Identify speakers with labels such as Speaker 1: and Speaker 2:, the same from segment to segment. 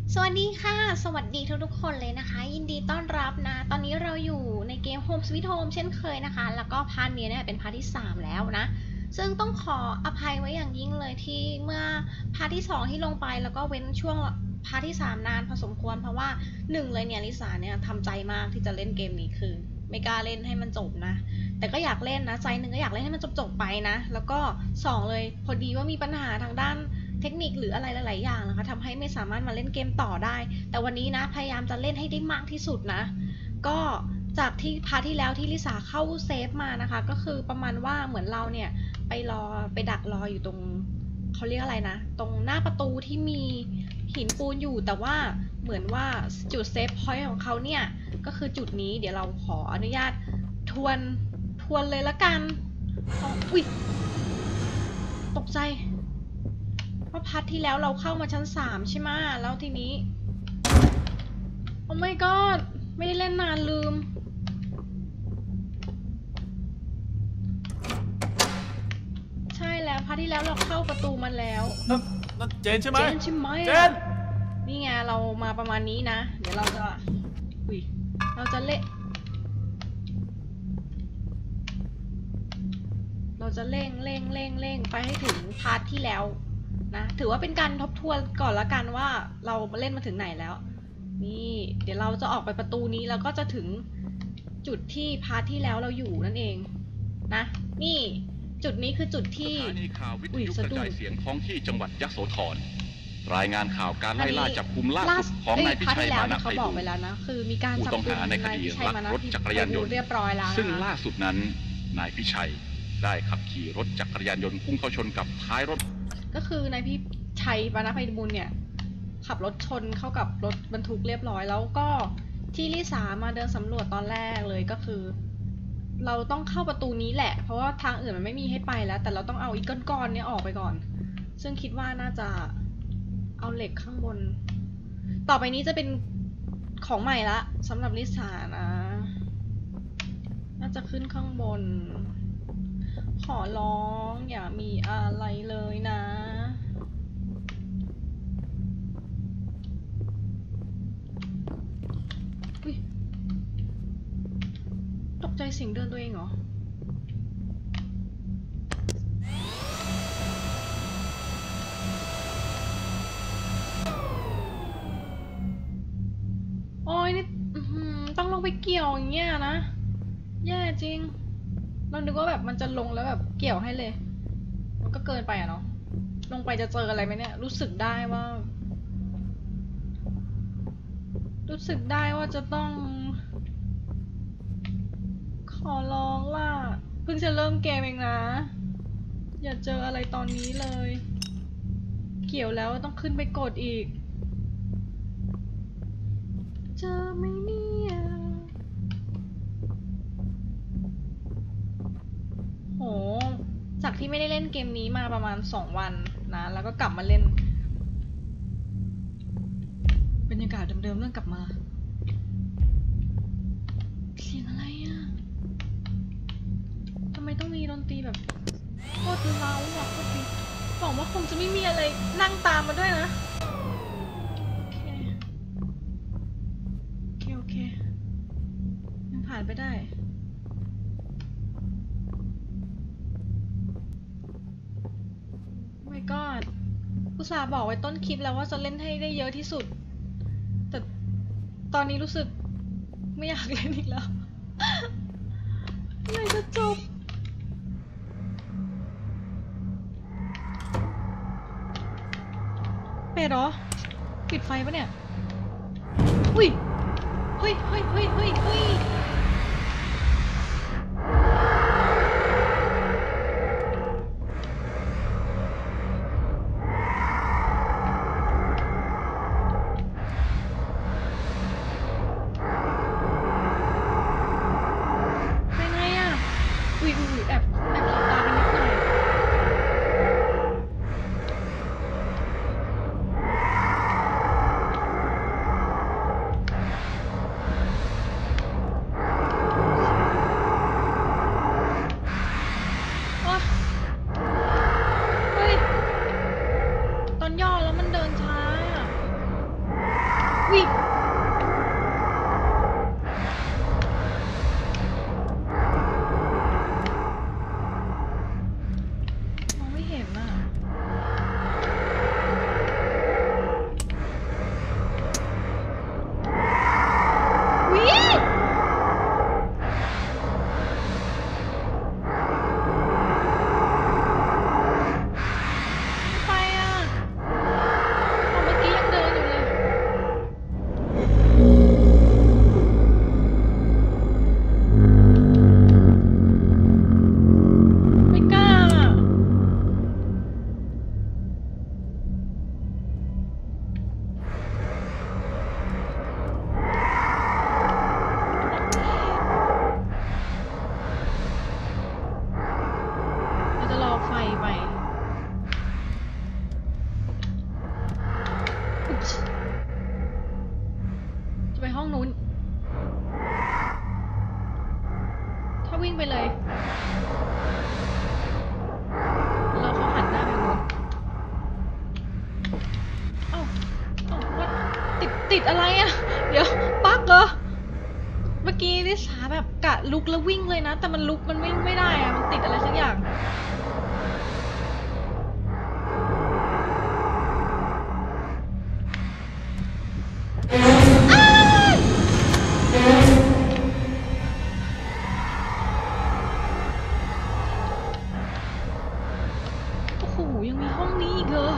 Speaker 1: สวัสดีค่ะสวัสดีทุกๆคนเลยนะคะยินดีต้อนรับนะตอนนี้เราอยู่ในเกม Home Sweet Home เช่นเคยนะคะแล้วก็พาร์ทนี้เนี่ยเป็นพาร์ทที่3แล้วนะซึ่งต้องขออภัยไว้อย่างยิ่งเลยที่เมื่อพาร์ทที่2ที่ลงไปแล้วก็เว้นช่วงพาร์ทที่3นานพอสมควรเพราะว่า1เลยเนี่ยลิสาเนี่ยทำใจมากที่จะเล่นเกมนี้คือไม่กล้าเล่นให้มันจบนะแต่ก็อยากเล่นนะใจหนึ่งก็อยากเล่นให้มันจบๆไปนะแล้วก็2เลยพอดีว่ามีปัญหาทางด้านเทคนิคหรืออะไรหลายๆอย่างนะคะทำให้ไม่สามารถมาเล่นเกมต่อได้แต่วันนี้นะพยายามจะเล่นให้ได้มากที่สุดนะก็จากที่พาร์ทที่แล้วที่ลิสาเข้าเซฟมานะคะก็คือประมาณว่าเหมือนเราเนี่ยไปดักรออยู่ตรงเขาเรียกอะไรนะตรงหน้าประตูที่มีหินปูนอยู่แต่ว่าเหมือนว่าจุดเซฟพอยต์ของเขาเนี่ยก็คือจุดนี้เดี๋ยวเราขออนุญาตทวนเลยละกันอุ๊ยตกใจเพราะพาร์ทที่แล้วเราเข้ามาชั้น3ใช่ไหมแล้วทีนี้โอ้ my god ไม่ได้เล่นนานลืมใช่แล้วพาร์ทที่แล้วเราเข้าประตูมาแล้ว
Speaker 2: นั่นเจนใช่ไหม
Speaker 1: เจนใช่ไหม
Speaker 2: เจน
Speaker 1: นี่ไงเรามาประมาณนี้นะเดี๋ยวเราจะอุ้ยเราจะเล่นไปให้ถึงพาร์ทที่แล้วนะถือว่าเป็นการทบทวนก่อนละกันว่าเราเล่นมาถึงไหนแล้วนี่เดี๋ยวเราจะออกไปประตูนี้แล้วก็จะถึงจุดที่พาร์ทที่แล้วเราอยู่นั่นเองนะนี่จุดนี้คือจุดที่
Speaker 3: สถานีข่าววิทยุกระจายเสียงท้องที่จังหวัดยโสธรรายงานข่าวการไล่ล่าจับกุมล่าสุดของนายพิชัยมานะไพบูลย์ผู้ต้องหาในคดีลักรถจักรยานยนต์ซึ่งล่าสุดนั้นนายพิชัยได้ขับขี่รถจักรยานยนต์พุ่งเข้าชนกับท้ายรถ
Speaker 1: ก็คือนายพิชัยมานะไพบูลย์เนี่ยขับรถชนเข้ากับรถบรรทุกเรียบร้อยแล้วก็ที่ลิสามาเดินสำรวจตอนแรกเลยก็คือเราต้องเข้าประตูนี้แหละเพราะว่าทางอื่นมันไม่มีให้ไปแล้วแต่เราต้องเอาอีกก้อนๆเนี่ยออกไปก่อนซึ่งคิดว่าน่าจะเอาเหล็กข้างบนต่อไปนี้จะเป็นของใหม่ละสำหรับลิสานะน่าจะขึ้นข้างบนขอร้องอย่ามีอะไรเลยนะตกใจเสียงเดินตัวเองเหรอโอ้ยนี่ต้องลงไปเกี่ยวอย่างเงี้ยนะแย่จริงเรานึกว่าแบบมันจะลงแล้วแบบเกี่ยวให้เลยมันก็เกินไปอะเนาะลงไปจะเจออะไรไหมเนี่ยรู้สึกได้ว่าจะต้องขอร้องล่ะเพิ่งจะเริ่มเกมเองนะอย่าเจออะไรตอนนี้เลยเกี่ยวแล้วต้องขึ้นไปกดอีกเจอไหมเนี่ยโหจากที่ไม่ได้เล่นเกมนี้มาประมาณ2 วันนะแล้วก็กลับมาเล่นบรรยากาศเดิมๆเรื่องกลับมาเสียงอะไรอ่ะทำไมต้องมีดนตรีแบบโคตรเล้าอ่ะโคตรดีหวังว่าคงจะไม่มีอะไรนั่งตามมาด้วยนะโอเคยังผ่านไปได้ไม่ก็อุตส่าห์บอกไว้ต้นคลิปแล้วว่าจะเล่นให้ได้เยอะที่สุดแต่ตอนนี้รู้สึกไม่อยากเล่นอีกแล้วไม่จะจบเป็ดเหรอปิดไฟปะเนี่ยอุ้ยเฮ้ยเป็นไงอ่ะอุ้ยแอบหลับตาไปนิดหน่อยจะไปห้องนู้นถ้าวิ่งไปเลยแล้วเขาหันหน้าไปนู้นว่าติดอะไรอะเดี๋ยวปักเหรอเมื่อกี้นิสาแบบกะลุกแล้ววิ่งเลยนะแต่มันลุกมันวิ่งไม่ได้อะมันติดอะไรสักอย่างโอ้โหยังมีห้องนี้อีกเหรอ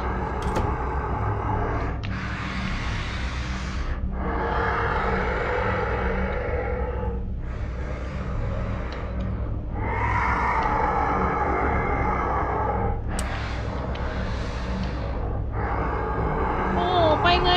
Speaker 1: ไปไง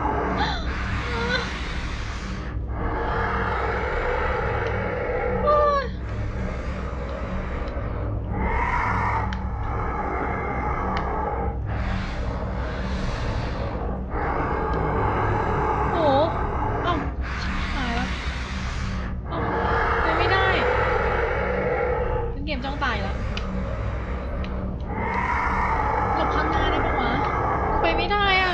Speaker 1: โอ้เอ้าหายแล้วเอ้าไปไม่ได้เกมจ้องตายแล้วหลบข้างหน้าได้ปะวะไปไม่ได้อ่ะ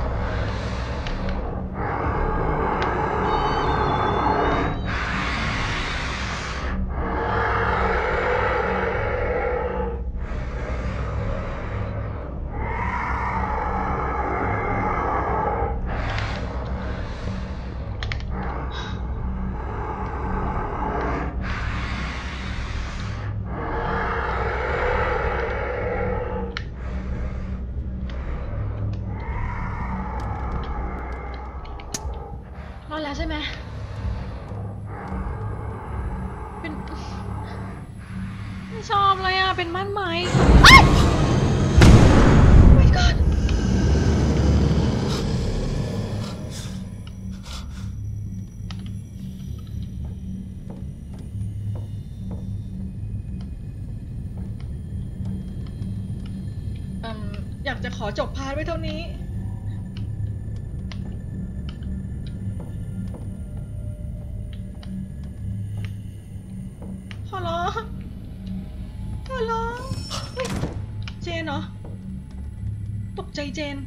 Speaker 1: รอดแล้วใช่ไหมเป็นไม่ชอบเลยอ่ะเป็นม่านไม้ไม่ก่อนอยากจะขอจบพาร์ทไว้เท่านี้ขอร้องเจนเหรอตกใจเจน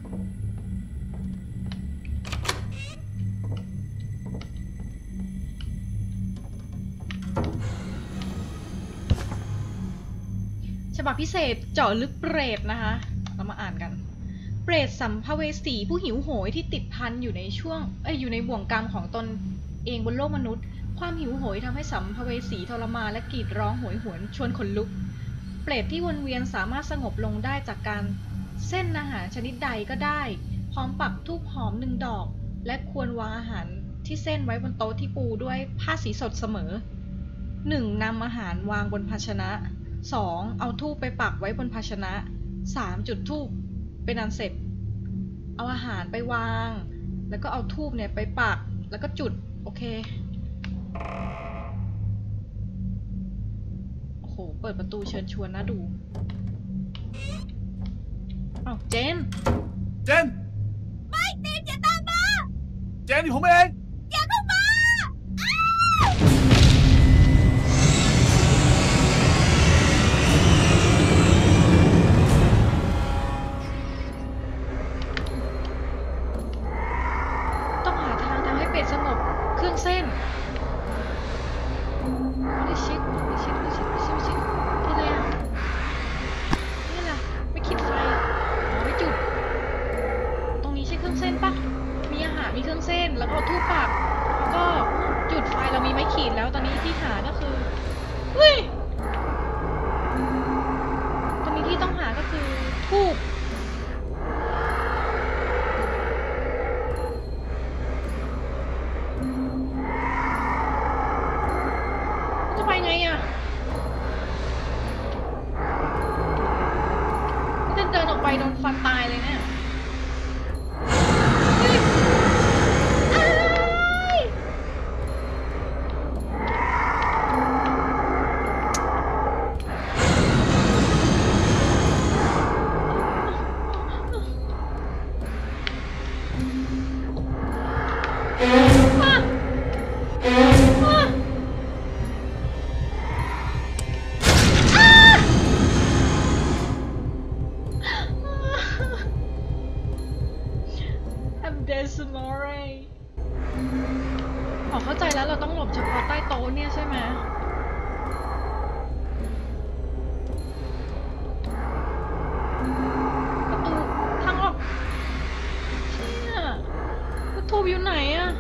Speaker 1: ฉบับพิเศษเจาะลึกเปรตนะคะเรามาอ่านกันเปรตสัมภเวสีผู้หิวโหยที่ติดพันอยู่ในอยู่ในบ่วงกรรมของตนเองบนโลกมนุษย์ความหิวโหยทำให้สัมภเวสีทรมานและกรีดร้องโหยหวนชวนขนลุกเปรตที่วนเวียนสามารถสงบลงได้จากการเส้นอาหารชนิดใดก็ได้พร้อมปักธูปหอม1 ดอกและควรวางอาหารที่เส้นไว้บนโต๊ะที่ปูด้วยผ้าสีสดเสมอ 1. นำอาหารวางบนภาชนะ 2. เอาธูปไปปักไว้บนภาชนะ 3. จุดธูปเป็นอันเสร็จเอาอาหารไปวางแล้วก็เอาธูปเนี่ยไปปักแล้วก็จุดโอเคโอ้โหเปิดประตูเชิญชวนนะดูอ้าวเจน
Speaker 2: ไม่ตีนอย่าตามมา
Speaker 4: เจนนี่ผมเอง
Speaker 2: อย่าเข้ามา
Speaker 1: ต้องหาทางทำให้เป็ดสงบเครื่องเส้นไม่ชิดที่ไหนอ่ะนี่แหละไม่คิดไฟไม่จุดตรงนี้ใช่เครื่องเส้นปะมีอาหารมีเครื่องเส้นแล้วก็ธูปปักแล้วก็จุดไฟเรามีไม้ขีดแล้วตอนนี้ที่หาก็คือเฮ้ยตอนนี้ที่ต้องหาก็คือธูปจะไปไงอ่ะจะเดินออกไปโดนฟันตายเลยเนี่ยอ๋อเข้าใจแล้วเราต้องหลบเฉพาะใต้โต๊ะเนี่ยใช่ไหมประตูทางออกเชี่ยประตูอยู่ไหนอะ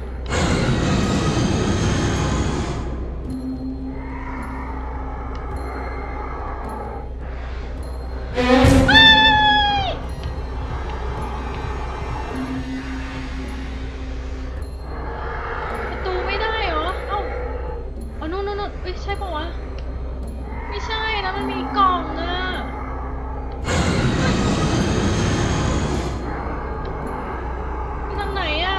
Speaker 1: ใช่ปะวะไม่ใช่แล้วมันมีกล่องอะไปทางไหนอะ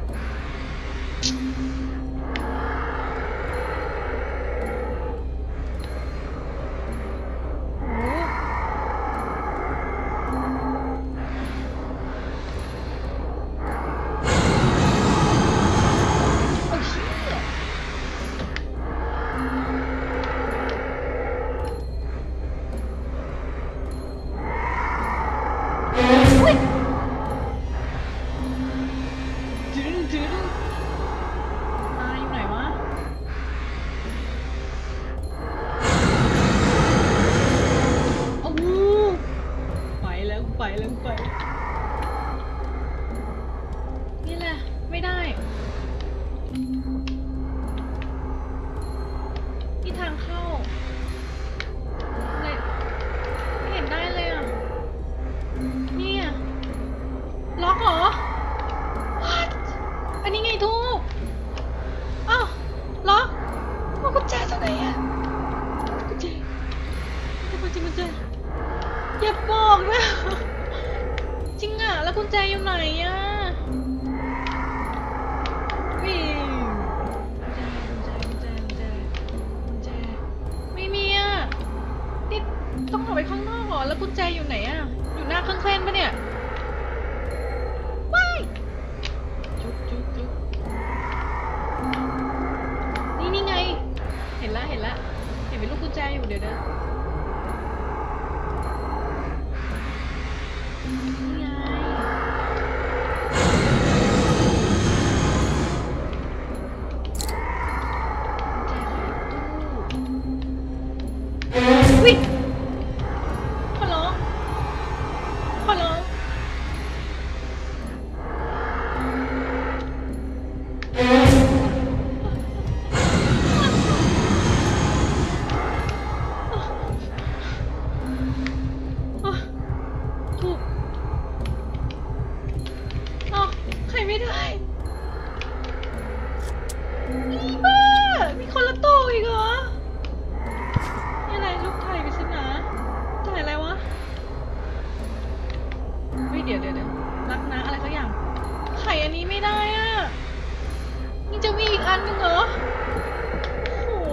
Speaker 1: ไปนี่แหละไม่ได้ที่ทางเข้าเลยไม่เห็นได้เลยอ่ะเนี่ยล็อกเหรอ What อันนี้ไงทูบอ้าวล็อกเอากุญแจจากไหนอ่ะกุญแจอย่าบอกนะจริงอ่ะแล้วกุญแจอยู่ไหนอ่ะวิ่งกุญแจไม่มีอ่ะนี่ต้องออกไปข้างนอกเหรอแล้วกุญแจอยู่ไหนอ่ะอยู่หน้าเครื่องเส้นปะเนี่ยว้ายจุ๊บนี่ไงเห็นเป็นลูกกุญแจอยู่เดี๋ยววิ่งขอร้องถูกอ๋อใครไม่ได้อีบ้ามีคนละโต๊ะอีกเหรอนี่อะไรลูกไข่ปริศนาถ่ายอะไรวะเฮ้ยเดี๋ยวรักนะอะไรสักอย่างไข่อันนี้ไม่ได้อ่ะนี่จะมีอีกอันหนึ่งเหรอโอ้โห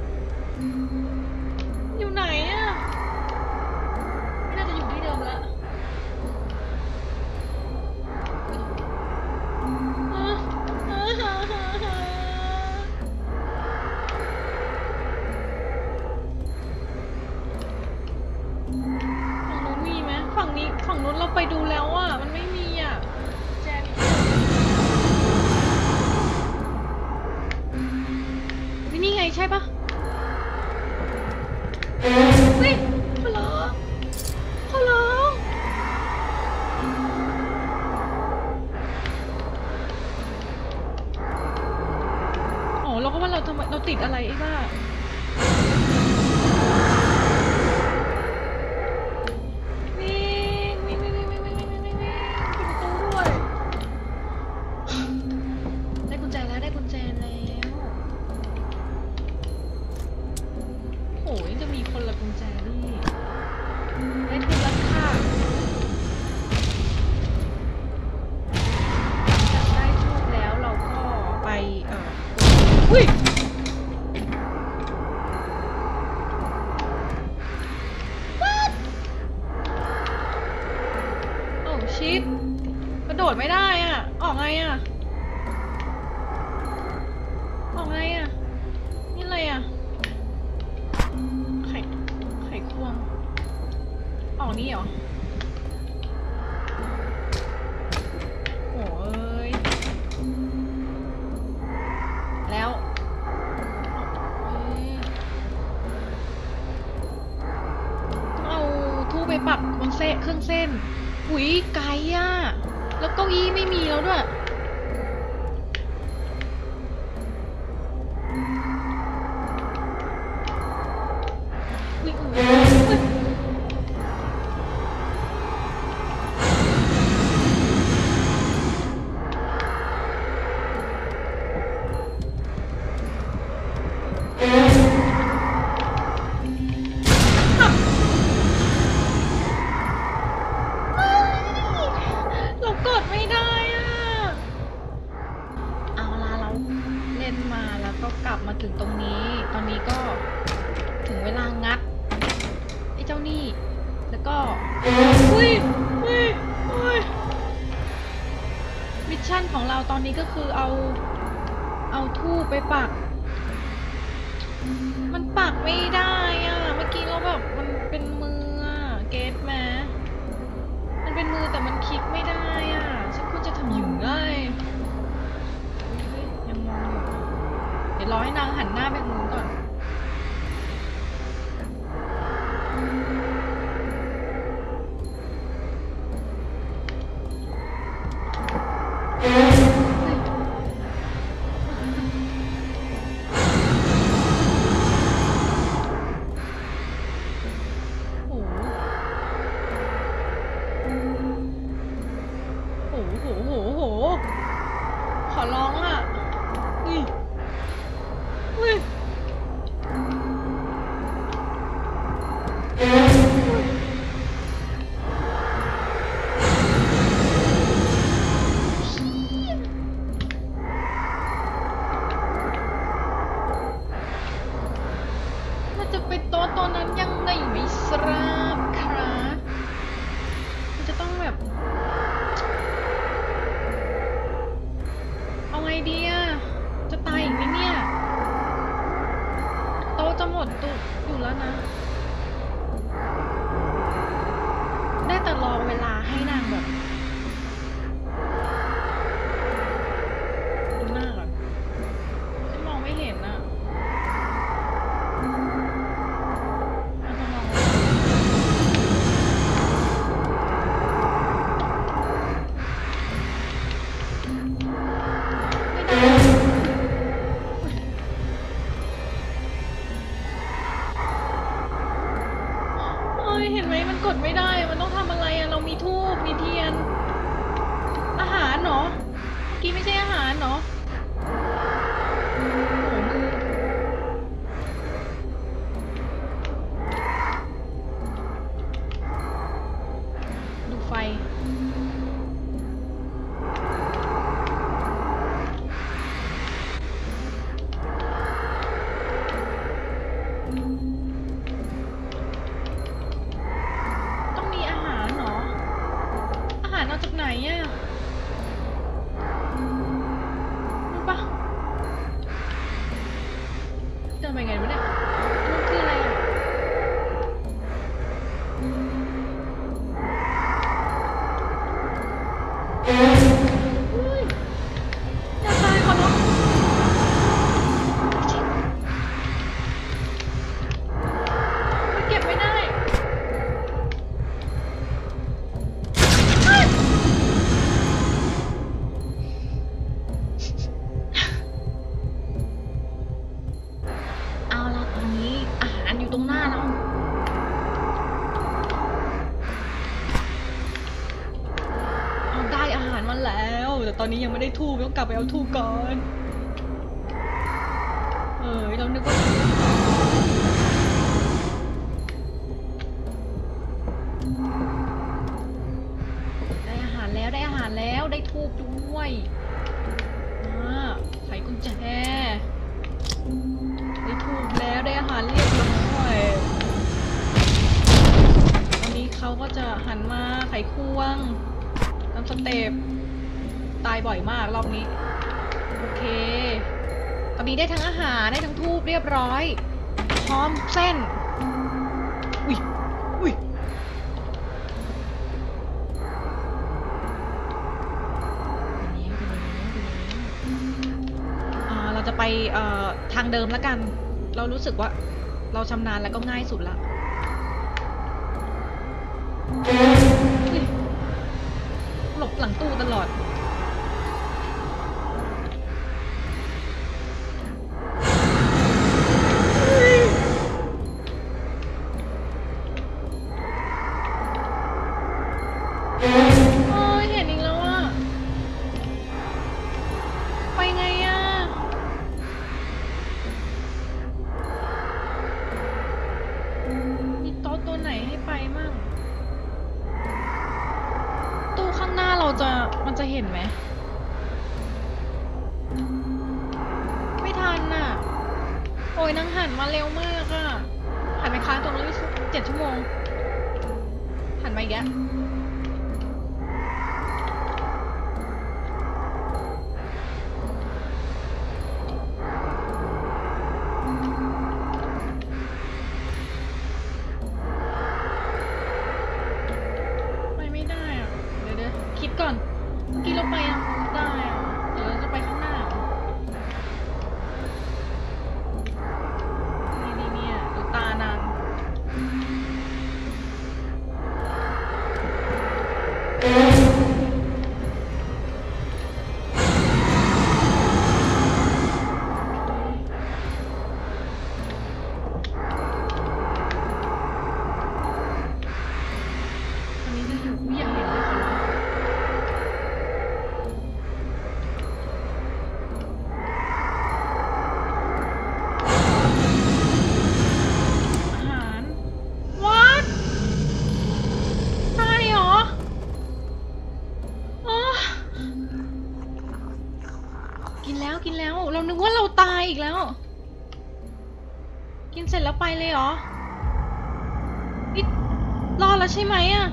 Speaker 1: อยู่ไหนอ่ะไม่น่าจะอยู่ที่เดิมละฝั่งนู้นมีไหมฝั่งนู้นเราไปดูแล้วอ่ะมันไม่มีอ่ะแจนี่ไงใช่ปะเฮ้ยขอร้องอ๋อเราก็ว่าเราทำไมเราติดอะไรไอ้บ้าได้กุญแจแล้วโหยังจะมีคนละกุญแจนี่ได้ทุบแล้วค่ะได้ทุบแล้วเราก็ไปอุ้ยWhat โอ้ชิดกระโดดไม่ได้อ่ะออกไงอ่ะออกไงอ่ะนี่อะไรอ่ะไข่ควงออกนี่เหรอโอ้ยแล้วต้องเอาทูบไปปักบนเครื่องเส้นอุ๊ยไกลอ่ะแล้วเก้าอี้ไม่มีแล้วด้วยเรากดไม่ได้อ่ะเอาล่ะเราเล่นมาแล้วก็กลับมาถึงตรงนี้ตอนนี้ก็ถึงเวลางัดไอ้เจ้านี่แล้วก็อุ้ยมิชชั่นของเราตอนนี้ก็คือเอาทูบไปปักมันปักไม่ได้อ่ะเมื่อกี้เราแบบมันเป็นมืออ่ะเก็ตไหมมันเป็นมือแต่มันคลิกไม่ได้อ่ะฉันควรจะทำยังไงยังมองอยู่เดี๋ยวรอให้นางหันหน้าไปทางนู้นก่อนขอร้องอ่ะมันจะไปโต๊ะตัวนั้นยังไงไม่ทราบค่ะมันจะต้องแบบเอาไงดีอ่ะจะตายอีกไหมเนี่ยโต๊ะจะหมดตุอยู่แล้วนะได้แต่รอเวลาให้นางแบบดูหน้าก่อนฉันมองไม่เห็นอ่ะเห็นไหมมันกดไม่ได้มันต้องทำอะไรอ่ะเรามีธูปมีเทียนอาหารเหรอเมื่อกี้ไม่ใช่อาหารเหรอโอ้โหมือดูไฟจากไหนอ่ะรู้ปะเดินไปไงวะเนี่ยมันคืออะไรอ่ะอย่าตายขอร้องมันเก็บไม่ได้อยู่ตรงหน้าเราเอาได้อาหารมาแล้วแต่ตอนนี้ยังไม่ได้ทูบต้องกลับไปเอาทูบก่อนเรานึกว่าได้อาหารแล้วได้ทูบด้วยไขกุญแจได้ทูบแล้วได้อาหารเรียบร้อยตอนนี้เขาก็จะหันมาไขควงตามสเต็ปบ่อยมากรอบนี้โอเคตอนนี้ได้ทั้งอาหารได้ทั้งทูบเรียบร้อยพร้อมเส้นอุ้ยอุ้ยเราจะไปทางเดิมแล้วกันเรารู้สึกว่าเราชำนาญแล้วก็ง่ายสุดละหลบหลังตู้ตลอดเห็นอีกแล้วอะไปไงอะมีโต๊ะตัวไหนให้ไปมั่งตู้ข้างหน้ามันจะเห็นไหมไม่ทันน่ะโอ้ยนางหันมาเร็วมากอะหันไปค้างตรงนี้7 ชั่วโมงหันมาอีกแล้วคิดก่อนเมื่อกี้เราไปยังได้อะเดี๋ยวเราจะไปข้างหน้านี่เนี่ยดูตานางอันนี้จะอยู่ไม่อยากเห็นเลยค่ะกินแล้วเรานึกว่าเราตายอีกแล้วกินเสร็จแล้วไปเลยเหรอนี่รอดแล้วใช่ไหมอะ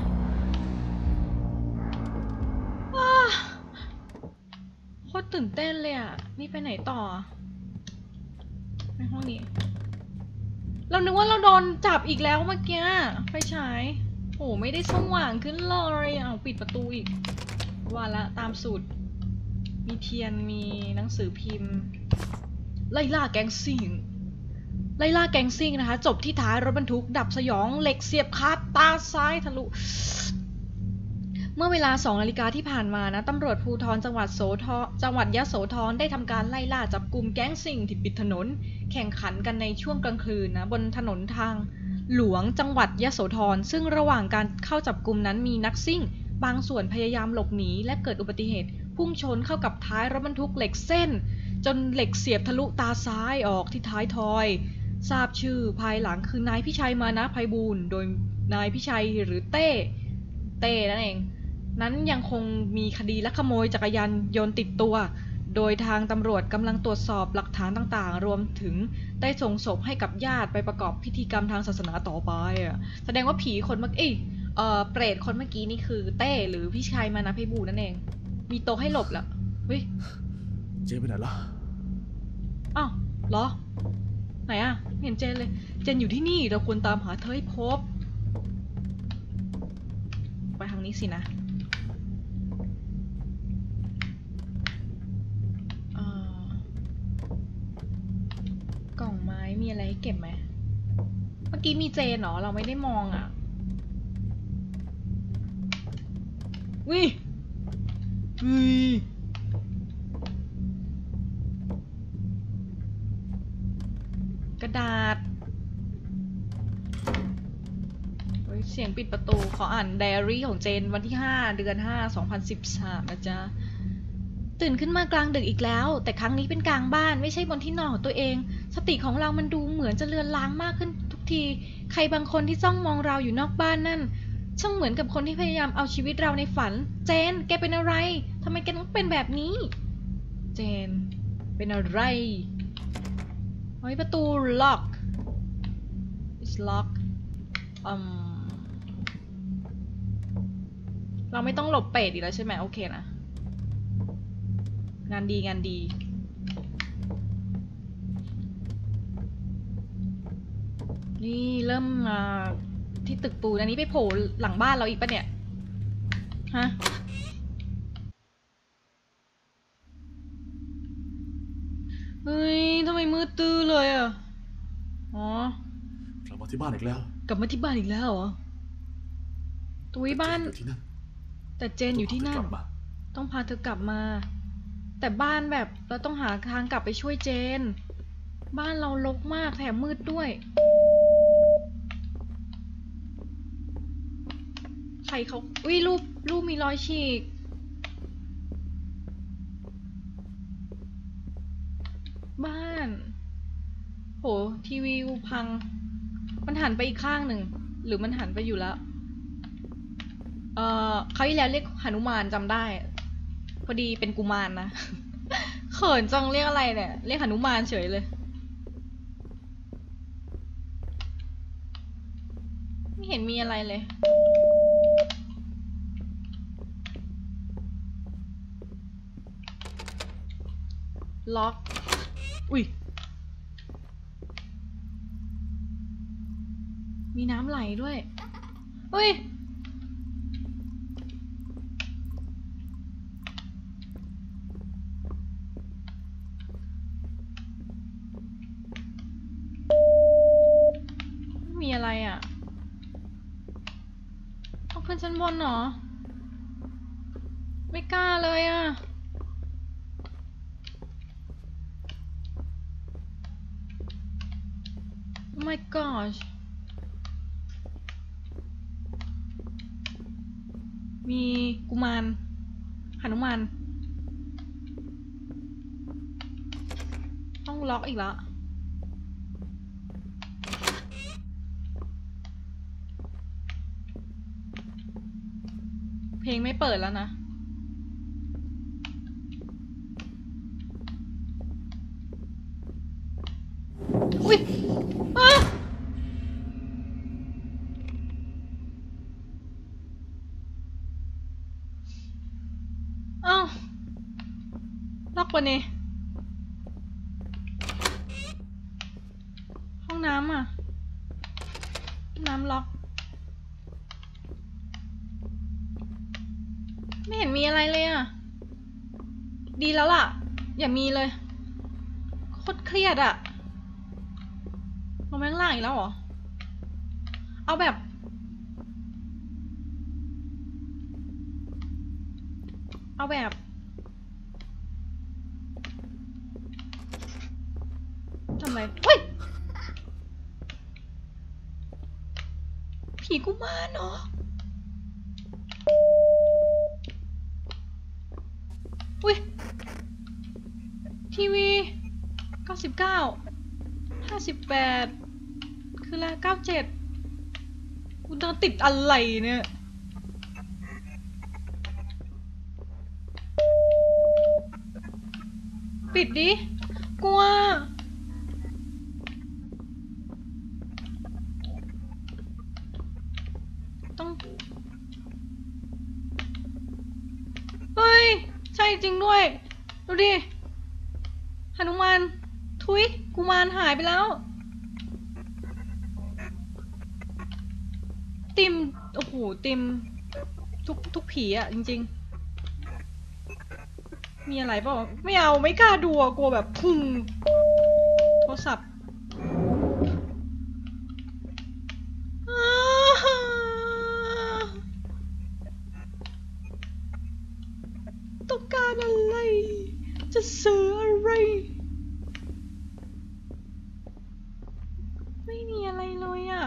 Speaker 1: โคตรตื่นเต้นเลยอะนี่ไปไหนต่อไปห้องนี้เรานึกว่าเราโดนจับอีกแล้วเมื่อกี้ไฟฉายโอ้ไม่ได้สว่างขึ้นเลยปิดประตูอีกว่าละตามสูตรมีเทียนมีหนังสือพิมพ์ไล่ล่าแก๊งซิ่งนะคะจบที่ท้ายรถบรรทุกดับสยองเหล็กเสียบคาตาซ้ายทะลุเมื่อเวลา 2 นาฬิกาที่ผ่านมานะตำรวจภูธรจังหวัดยโสธรได้ทำการไล่ล่าจับกลุ่มแก๊งซิ่งที่ปิดถนนแข่งขันกันในช่วงกลางคืนนะบนถนนทางหลวงจังหวัดยโสธรซึ่งระหว่างการเข้าจับกลุ่มนั้นมีนักซิ่งบางส่วนพยายามหลบหนีและเกิดอุบัติเหตุพุ่งชนเข้ากับท้ายรถบรรทุกเหล็กเส้นจนเหล็กเสียบทะลุตาซ้ายออกที่ท้ายทอยทราบชื่อภายหลังคือนายพิชัยมานะไพบูลย์โดยนายพิชัยหรือเต้นั่นเองนั้นยังคงมีคดีลักขโมยจักรยานยนต์ติดตัวโดยทางตำรวจกำลังตรวจสอบหลักฐานต่างๆรวมถึงได้ส่งศพให้กับญาติไปประกอบพิธีกรรมทางศาสนาต่อไปแสดงว่าผีคนเมื่อกี้เปรตคนเมื่อกี้นี่คือเต้หรือพิชัยมานะไพบูลย์นั่นเองมีโต๊ะให้หลบแล้วเฮ้ย
Speaker 4: เจไปไหนล่ะ
Speaker 1: อ้าวเหรอไหนอะไม่เห็นเจนเลยเจนอยู่ที่นี่เราควรตามหาเธอให้พบไปทางนี้สินะกล่องไม้มีอะไรให้เก็บไหมเมื่อกี้มีเจนเหรอเราไม่ได้มองอะวิกระดาษเสียงปิดประตูขออ่านไดอารี่ของเจนวันที่5 เดือน 5 2013นะจ๊ะตื่นขึ้นมากลางดึกอีกแล้วแต่ครั้งนี้เป็นกลางบ้านไม่ใช่บนที่นอนของตัวเองสติของเรามันดูเหมือนจะเลือนลางมากขึ้นทุกทีใครบางคนที่จ้องมองเราอยู่นอกบ้านนั่นช่างเหมือนกับคนที่พยายามเอาชีวิตเราในฝันเจนแกเป็นอะไรทำไมแกต้องเป็นแบบนี้เจนเป็นอะไรเฮ้ยประตูล็อก it's lock เราไม่ต้องหลบเป็ดอีกแล้วใช่ไหมโอเคนะ
Speaker 4: งานดีงานดีนี่เริ่มมาที่ตึกปูนอันนี้ไปโผล่หลังบ้านเราอีกปะเนี่ยฮะเฮ้ยทำไมมืดตื้อเลยอ่ะอ๋อก
Speaker 5: ลับมาที่บ้านอีกแล้ว
Speaker 4: กลับมาที่บ้านอีกแล้วเหรอตุ้ยบ้าน
Speaker 5: อยู่ที่นั่น
Speaker 4: แต่เจนอยู่ที่นั่นต้องพาเธอกลับมา แต่บ้านแบบเราต้องหาทางกลับไปช่วยเจน บ้านเรารกมากแถมมืดด้วยใครเขาอุ้ยรูปมีรอยฉีกบ้านโหทีวีกูพังมันหันไปอีกข้างหนึ่งหรือมันหันไปอยู่แล้วเขาที่แล้วเรียกหนุมานจำได้พอดีเป็นกุมารนะ เขินจังเรียกอะไรเนี่ยเรียกหนุมานเฉยเลยไม่เห็นมีอะไรเลยล็อกอุ้ยมีน้ำไหลด้วยเฮ้ยมีอะไรอ่ะต้องขึ้นชั้นบนเหรอไม่กล้าเลยอ่ะOh my gosh มีกุมารหนุมานต้องล็อกอีกแล้วเพลงไม่เปิดแล้วนะอุ๊ยอ้าวล็อกปะเนี่ยห้องน้ำอ่ะน้ำล็อกไม่เห็นมีอะไรเลยอ่ะดีแล้วล่ะอย่ามีเลยโคตรเครียดอ่ะลงไปข้างล่างอีกแล้วเหรอเอาแบบทำไมเฮ้ยผีกุมารเนาะอุ้ยทีวี99 58คืออะไร97กูเดินติดอะไรเนี่ยปิดดิกลัวต้องเฮ้ยใช่จริงด้วยดูดิหนุมานทุยกุมารหายไปแล้วติมโอ้โหติมทุกผีอะจริงๆมีอะไรเปล่าไม่เอาไม่กล้าดูกลัวแบบพุ่งโทรศัพท์ต้องการอะไรจะซื้ออะไรไม่มีอะไรเลยอ่ะ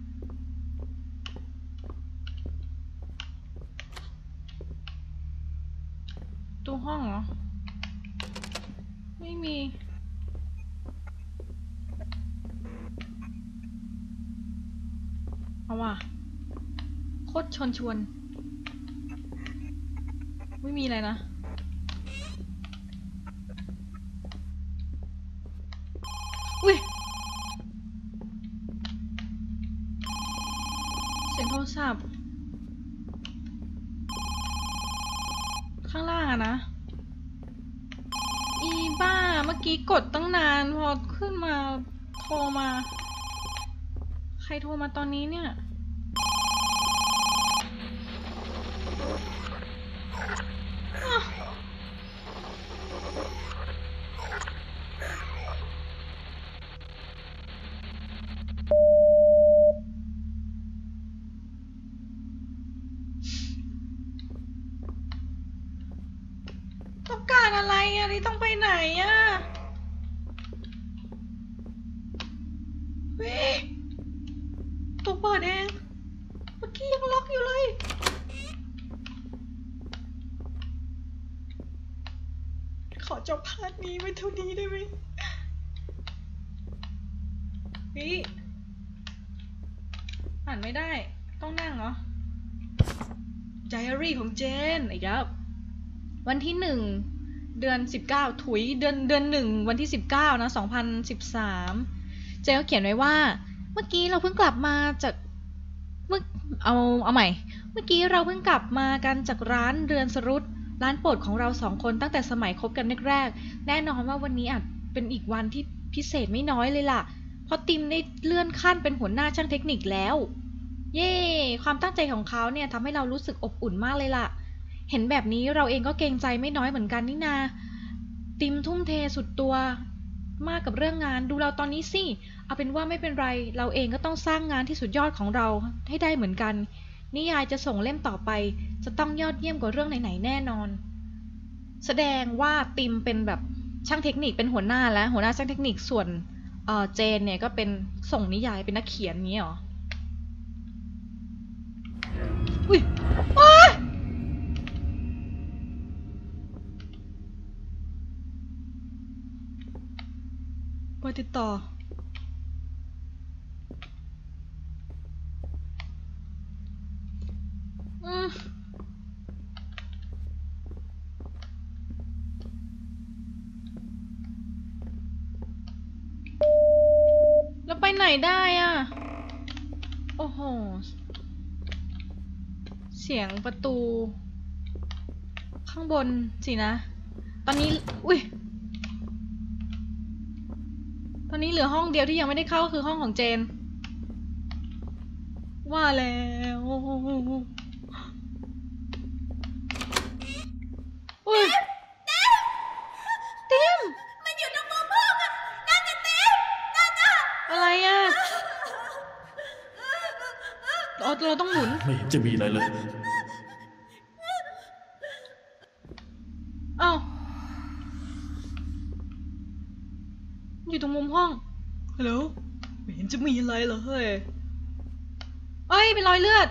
Speaker 4: ตู้ห้องเหรอไม่มีเอาว่ะโคตรชวนไม่มีอะไรนะอุ้ยเสียงโทรศัพท์ข้างล่างอะนะเมื่อกี้กดตั้งนานพอขึ้นมาโทรมาใครโทรมาตอนนี้เนี่ยต้องการอะไรอะนี่ต้องไปไหนอะเฮ้ยตัวเปิดเองเมื่อกี้ยังล็อกอยู่เลยขอจบพาร์ทนี้ไว้เท่านี้ได้ไหมพี่อ่านไม่ได้ต้องนั่งเหรอ Diary ของเจนอีกแล้ววันที่1เดือน19ถุยเดือน1วันที่19นะ2013เจนก็เขียนไว้ว่าเมื่อกี้เราเพิ่งกลับมาจากเอาใหม่เมื่อกี้เราเพิ่งกลับมากันจากร้านเรือนสรุตร้านโปรดของเรา2 คนตั้งแต่สมัยคบกันแรกๆแน่นอนว่าวันนี้อาจเป็นอีกวันที่พิเศษไม่น้อยเลยล่ะเพราะติมได้เลื่อนขั้นเป็นหัวหน้าช่างเทคนิคแล้วเย้ความตั้งใจของเขาเนี่ยทำให้เรารู้สึกอบอุ่นมากเลยล่ะเห็นแบบนี้เราเองก็เกรงใจไม่น้อยเหมือนกันนี่นาติมทุ่มเทสุดตัวมากกับเรื่องงานดูเราตอนนี้สิเอาเป็นว่าไม่เป็นไรเราเองก็ต้องสร้างงานที่สุดยอดของเราให้ได้เหมือนกันนิยายจะส่งเล่มต่อไปจะต้องยอดเยี่ยมกว่าเรื่องไหนๆแน่นอนแสดงว่าติมเป็นแบบช่างเทคนิคเป็นหัวหน้าแล้วหัวหน้าช่างเทคนิคส่วนเจนเนี่ยก็เป็นส่งนิยายเป็นนักเขียนนี้หรออุ้ยไปติดต่อแล้วไปไหนได้อ่ะโอ้โหเสียงประตูข้างบนสินะตอนนี้อุ้ยตอนนี้เหลือห้องเดียวที่ยังไม่ได้เข้าคือห้องของเจนว่าแล้วอุ้ยติม
Speaker 2: มันอยู่ตรงมุมห้องอะนั่นไงติ๊มนั่นอะ
Speaker 4: อะไรอ่ะเราต้องหมุน
Speaker 5: ไม่เห็นจะมีอะไรเลย
Speaker 4: อ้าวอยู่ตรงมุมห้องฮัลโหลไม่เห็นจะมีอะไรเลยเฮ้ยเอ้ยเป็นรอยเลือด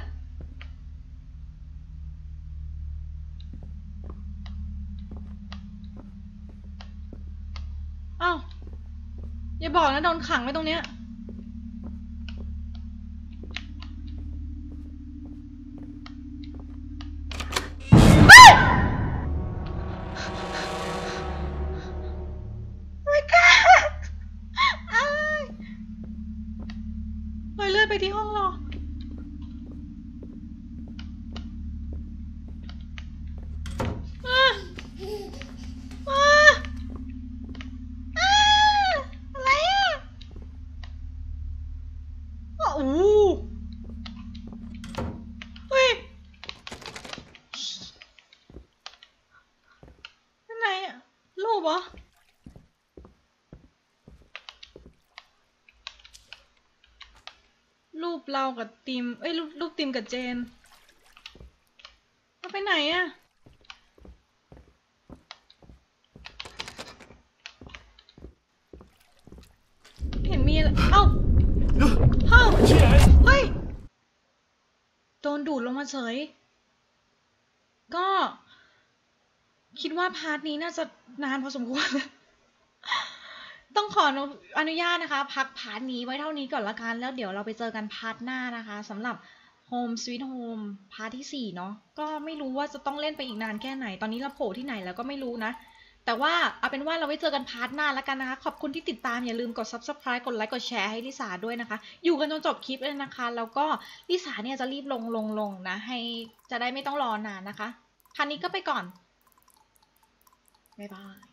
Speaker 4: อ้าวอย่าบอกนะโดนขังไว้ตรงเนี้ยไปที่ห้องรออะไรอ่ะโอ้เฮ้ยข้างในอ่ะรูปเหรอรูปเรากับติมเอ้ยรูปติมกับเจนเราไปไหนอะเห็นมีอะไรเอ้าเฮ้ยโดนดูดลงมาเฉยก็คิดว่าพาร์ทนี้น่าจะนานพอสมควรต้องขออนุญาตนะคะพักพาร์ทนี้ไว้เท่านี้ก่อนละกันแล้วเดี๋ยวเราไปเจอกันพาร์ทหน้านะคะสำหรับ Home Sweet Home พาร์ทที่4เนาะก็ไม่รู้ว่าจะต้องเล่นไปอีกนานแค่ไหนตอนนี้เราโผล่ที่ไหนแล้วก็ไม่รู้นะแต่ว่าเอาเป็นว่าเราไว้เจอกันพาร์ทหน้าแล้วกันนะคะขอบคุณที่ติดตามอย่าลืมกด Subscribe กดไลค์กดแชร์ให้ลิสาด้วยนะคะอยู่กันจนจบคลิปเลยนะคะแล้วก็ลิสาเนี่ยจะรีบลงนะให้จะได้ไม่ต้องรอนานนะคะพาร์ทนี้ก็ไปก่อนบ๊ายบาย